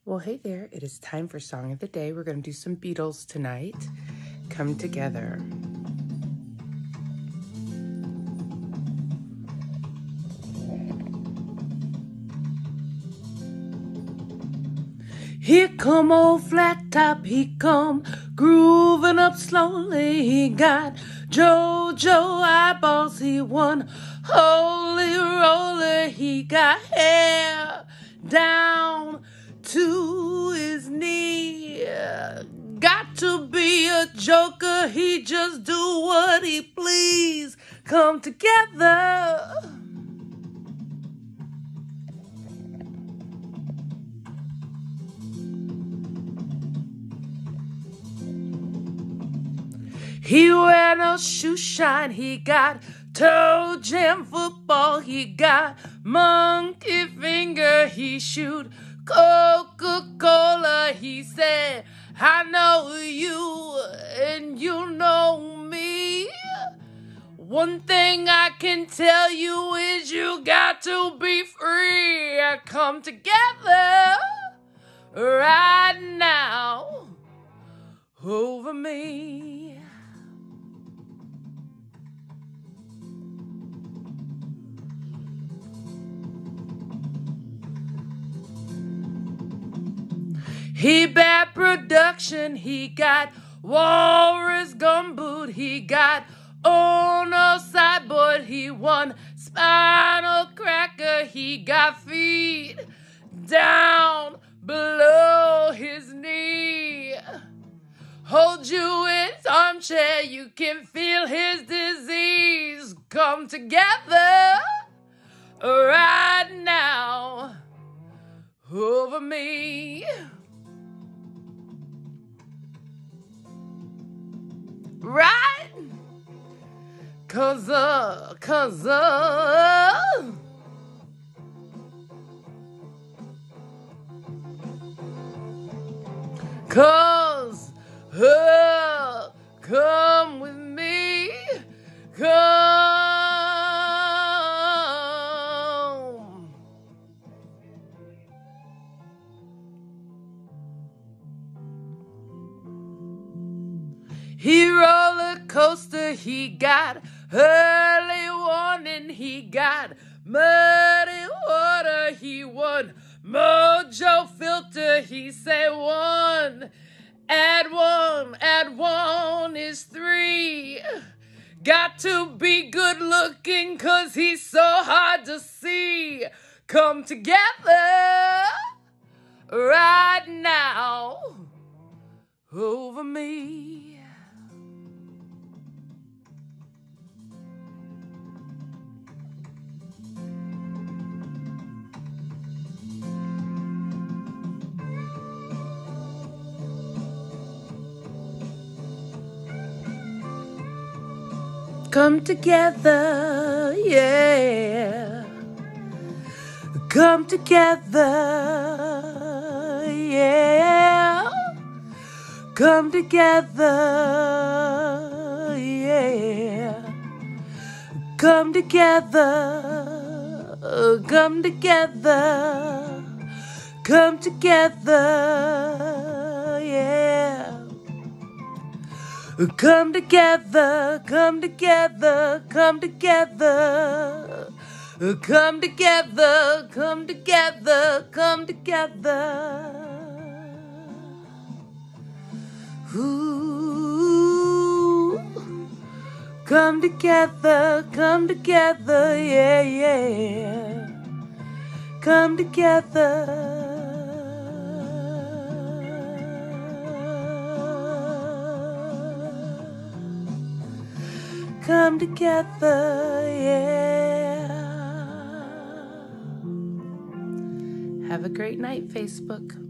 Well, hey there. It is time for Song of the Day. We're going to do some Beatles tonight. Come Together. Here come old Flat Top, he come grooving up slowly. He got JoJo eyeballs, he won Holy Roller. He got hair down to his knee. Got to be a joker, he just do what he please. Come together. He wear no shoe shine, he got toe jam football, he got monkey finger, he shoot Coca-Cola. He said, I know you and you know me. One thing I can tell you is you got to be free. Come together right now over me. He bad production, he got Walrus Gumboot, he got Ono Sideboard, he won Spinal Cracker, he got feet down below his knee. Hold you in his armchair, you can feel his disease. Come together right now over me. Right? Cause come with me, come. He roller coaster, he got early warning, he got muddy water, he won Mojo Filter, he said one add one is 3. Got to be good looking cause he's so hard to see. Come together right now over me. Come together, yeah. Come together, yeah. Come together, yeah. Come together, come together. Come together, yeah. Come together, come together, come together. Come together, come together, come together. Ooh. Come together, yeah, yeah. Come together. Come together, yeah. Have a great night, Facebook.